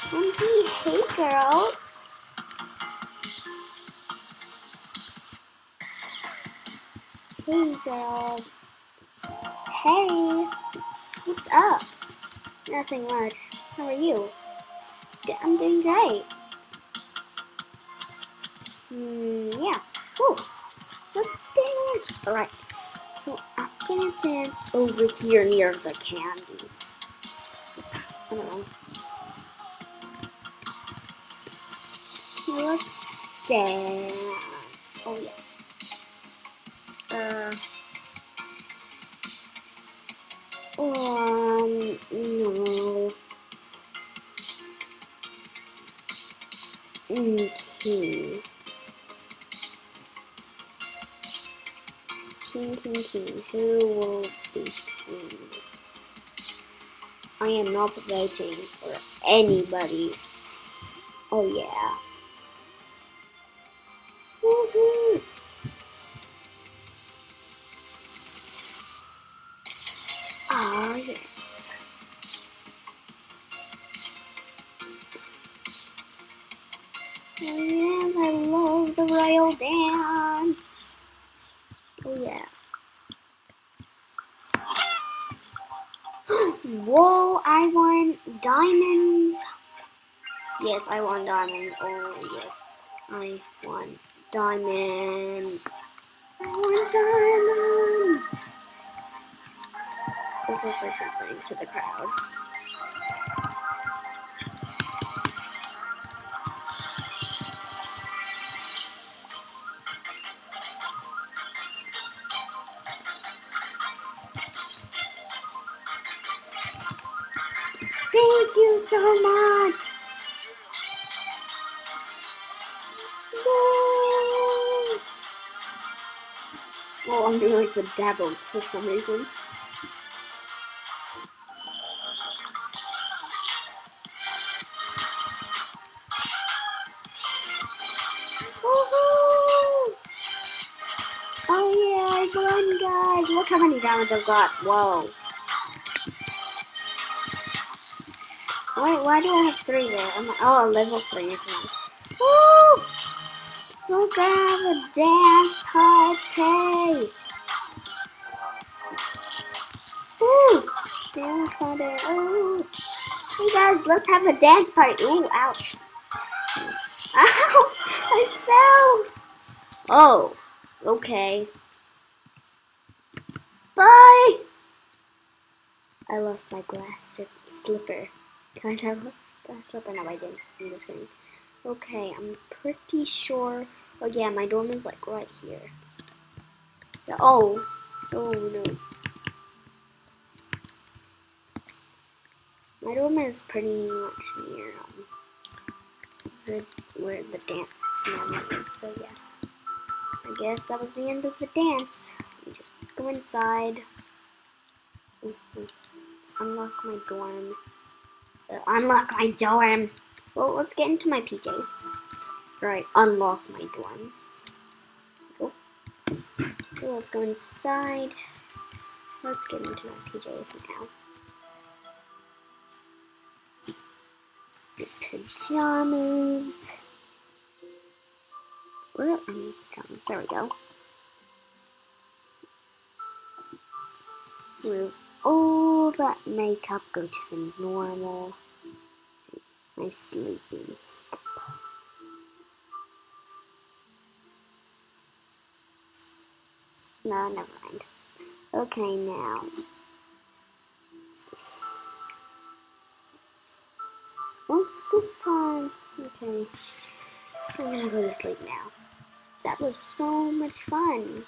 Angie, hey girls. Hey girls. Hey, what's up? Nothing much. How are you? I'm doing great. Yeah. Cool. Let's dance. Alright. So I'm gonna dance over here near the candy. I don't know. So let's dance. Oh yeah. No. Okay. King. Who will be king? I am not voting for anybody. Oh yeah. Woohoo! Ah yes. Oh yes, I love the royal dance. Oh yeah. Whoa, I won diamonds. Yes, I won diamonds. Oh yes, I won diamonds. I won diamonds. Let's just say something to the crowd. Thank you so much. Woo! Well, I'm doing like the dabble for some reason. Woohoo! Oh yeah, I won, guys. Look how many diamonds I've got. Whoa. Wait, why do I have 3 there? Oh, level 3 is nice. Woo! So we're gonna have a dance party. Woo! Dance party. Ooh. Hey guys, let's have a dance party. Ooh, ouch. Ow! I fell! Oh, okay. Bye! I lost my glass slipper. Can I have a glass slipper? No, I didn't. I'm just kidding. Okay, I'm pretty sure. Oh yeah, my dorm is like right here. Yeah, oh no. My dorm is pretty much near where the dance moment is. So yeah, I guess that was the end of the dance. Let me just go inside. Let's unlock my dorm. Unlock my dorm. Well, let's get into my PJs. Right, unlock my dorm. Go. Okay, let's go inside. Let's get into my PJs now. Pajamas. Where are my pajamas? There we go. Remove all that makeup. Go to the normal. My sleeping. No, never mind. Okay, now. What's this time? Okay. I'm gonna go to sleep now. That was so much fun.